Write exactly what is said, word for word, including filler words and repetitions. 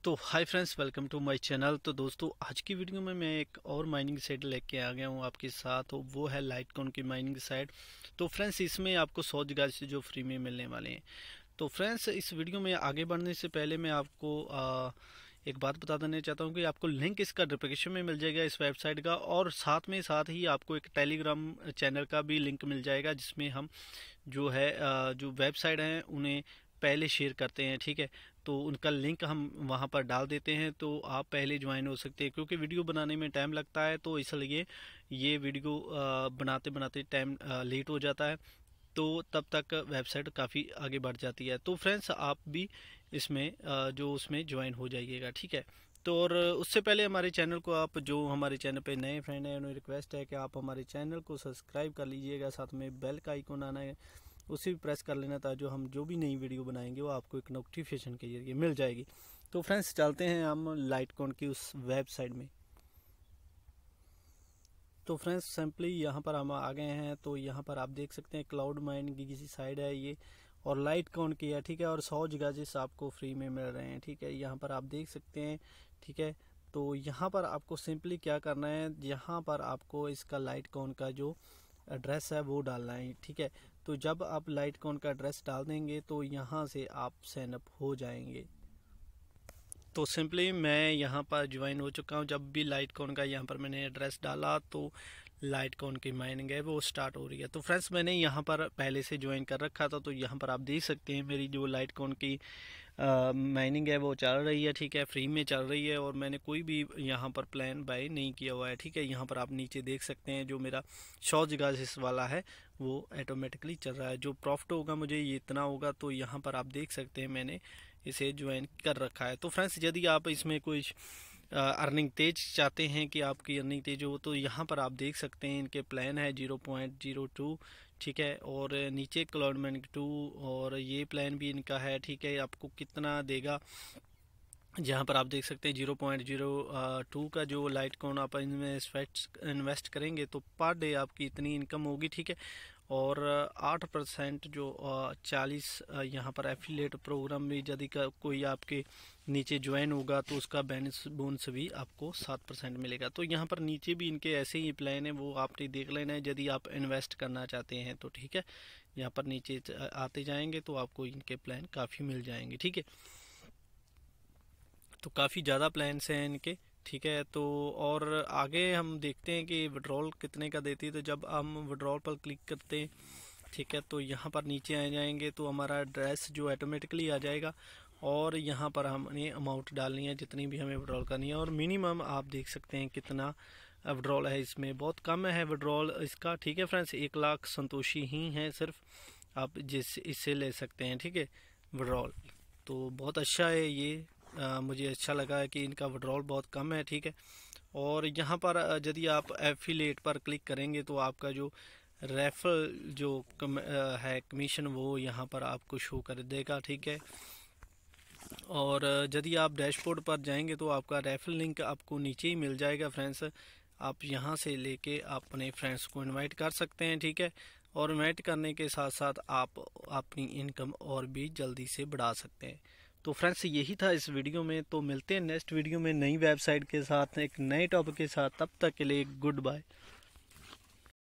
तो hi friends, welcome to my channel. तो दोस्तों, आज की वीडियो में मैं एक और माइनिंग साइट लेके आ गया हूँ आपके साथ। तो वो है लाइटकॉइन की माइनिंग साइट। तो फ्रेंड्स, इसमें आपको सौ जगह से जो फ्री में मिलने वाले हैं। तो फ्रेंड्स, इस वीडियो में आगे बढ़ने से पहले मैं आपको आ, एक बात बता देना चाहता हूँ कि आपको लिंक इसका डिस्क्रिप्शन में मिल जाएगा इस वेबसाइट का, और साथ में साथ ही आपको एक टेलीग्राम चैनल का भी लिंक मिल जाएगा, जिसमें हम जो है आ, जो वेबसाइट हैं उन्हें पहले शेयर करते हैं। ठीक है, तो उनका लिंक हम वहां पर डाल देते हैं, तो आप पहले ज्वाइन हो सकते हैं। क्योंकि वीडियो बनाने में टाइम लगता है, तो इसलिए ये वीडियो बनाते बनाते टाइम लेट हो जाता है, तो तब तक वेबसाइट काफ़ी आगे बढ़ जाती है। तो फ्रेंड्स, आप भी इसमें जो उसमें ज्वाइन हो जाइएगा। ठीक है, तो और उससे पहले हमारे चैनल को, आप जो हमारे चैनल पे नए फ्रेंड हैं, उन्हें रिक्वेस्ट है कि आप हमारे चैनल को सब्सक्राइब कर लीजिएगा। साथ में बेल का आइकॉन आना है, उसे भी प्रेस कर लेना, ताकि जो हम जो भी नई वीडियो बनाएंगे वो आपको एक नोटिफिकेशन के जरिए मिल जाएगी। तो फ्रेंड्स, चलते हैं हम लाइटकॉइन की उस वेबसाइट में। तो फ्रेंड्स, सिंपली यहाँ पर हम आ गए हैं। तो यहाँ पर आप देख सकते हैं क्लाउड माइनिंग की किसी साइड है ये, और लाइटकॉइन की है। ठीक है, और सौ गीगाजिस आपको फ्री में मिल रहे हैं। ठीक है, यहाँ पर आप देख सकते हैं। ठीक है, तो यहाँ पर आपको सिंपली क्या करना है, यहाँ पर आपको इसका लाइटकॉइन का जो एड्रेस है वो डालना है। ठीक है, तो जब आप लाइटकॉइन का एड्रेस डाल देंगे तो यहाँ से आप साइन अप हो जाएंगे। तो सिंपली मैं यहाँ पर ज्वाइन हो चुका हूँ। जब भी लाइटकॉइन का यहाँ पर मैंने एड्रेस डाला तो लाइटकॉइन की माइनिंग है वो स्टार्ट हो रही है। तो फ्रेंड्स, मैंने यहाँ पर पहले से ज्वाइन कर रखा था, तो यहाँ पर आप देख सकते हैं मेरी जो लाइटकॉइन की माइनिंग है वो चल रही है। ठीक है, फ्री में चल रही है, और मैंने कोई भी यहाँ पर प्लान बाय नहीं किया हुआ है। ठीक है, यहाँ पर आप नीचे देख सकते हैं जो मेरा सौ गीगाजिस वाला है वो ऑटोमेटिकली चल रहा है। जो प्रॉफिट होगा मुझे ये इतना होगा, तो यहाँ पर आप देख सकते हैं मैंने इसे ज्वाइन कर रखा है। तो फ्रेंड्स, यदि आप इसमें कुछ अर्निंग तेज चाहते हैं कि आपकी अर्निंग तेज हो, तो यहाँ पर आप देख सकते हैं इनके प्लान है जीरो पॉइंट जीरो टू। ठीक है, और नीचे क्लाउड माइनिंग टू, और ये प्लान भी इनका है। ठीक है, आपको कितना देगा, जहाँ पर आप देख सकते हैं जीरो पॉइंट जीरो टू का जो लाइटकॉइन आप इन्वेस्ट इन्वेस्ट करेंगे तो पर डे आपकी इतनी इनकम होगी। ठीक है, और आठ परसेंट जो चालीस यहाँ पर एफिलिएट प्रोग्राम भी यदि का कोई आपके नीचे ज्वाइन होगा तो उसका बेनिस बोनस भी आपको सात परसेंट मिलेगा। तो यहाँ पर नीचे भी इनके ऐसे ही प्लान है, वो आपने देख लेना है यदि आप इन्वेस्ट करना चाहते हैं तो। ठीक है, यहाँ पर नीचे आते जाएंगे तो आपको इनके प्लान काफ़ी मिल जाएंगे। ठीक है, तो काफ़ी ज़्यादा प्लान्स हैं इनके। ठीक है, तो और आगे हम देखते हैं कि विड्रॉल कितने का देती है। तो जब हम विड्रॉल पर क्लिक करते हैं, ठीक है, तो यहाँ पर नीचे आ जाएंगे तो हमारा एड्रेस जो ऑटोमेटिकली आ जाएगा, और यहाँ पर हमने अमाउंट डालनी है जितनी भी हमें विड्रॉल करनी है। और मिनिमम आप देख सकते हैं कितना विड्रॉल है, इसमें बहुत कम है विड्रॉल इसका। ठीक है फ्रेंड्स, एक लाख संतोषी ही है सिर्फ, आप जिस इससे ले सकते हैं। ठीक है, विड्रॉल तो बहुत अच्छा है ये। आ, मुझे अच्छा लगा है कि इनका विड्रॉल बहुत कम है। ठीक है, और यहाँ पर यदि आप एफिलिएट पर क्लिक करेंगे तो आपका जो रेफर जो कम, आ, है कमीशन, वो यहाँ पर आपको शो कर देगा। ठीक है, और यदि आप डैशबोर्ड पर जाएंगे तो आपका रेफर लिंक आपको नीचे ही मिल जाएगा फ्रेंड्स। आप यहाँ से लेके अपने फ्रेंड्स को इनवाइट कर सकते हैं। ठीक है, और इनवाइट करने के साथ साथ आप अपनी इनकम और भी जल्दी से बढ़ा सकते हैं। तो फ्रेंड्स, यही था इस वीडियो में। तो मिलते हैं नेक्स्ट वीडियो में नई वेबसाइट के साथ, एक नए टॉपिक के साथ। तब तक के लिए गुड बाय।